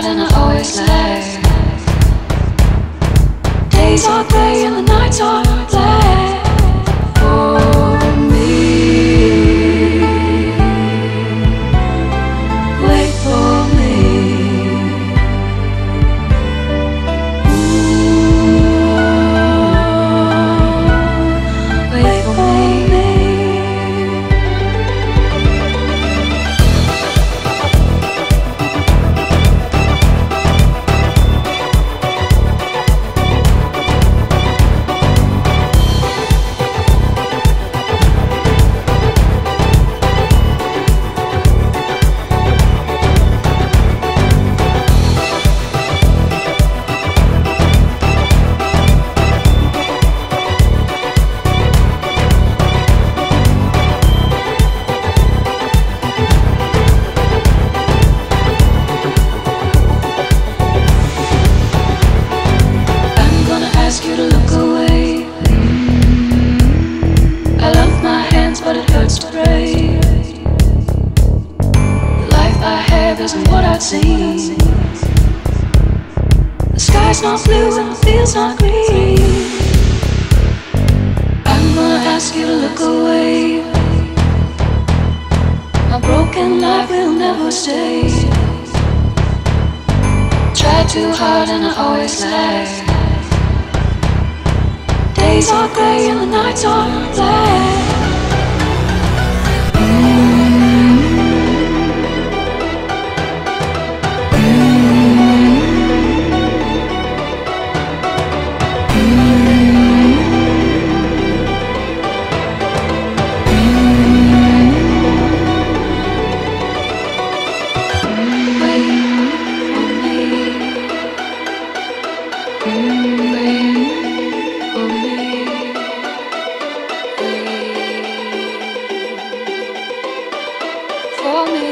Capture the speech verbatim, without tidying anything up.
hard and I always lag. Days are grey and the nights are black for me. Wait for me. Ooh, wait for me. The sky's not blue and the field's not green. I'm gonna ask you to look away. My broken life will never stay. Try too hard and I always lag. Days are grey and the nights are black. For me.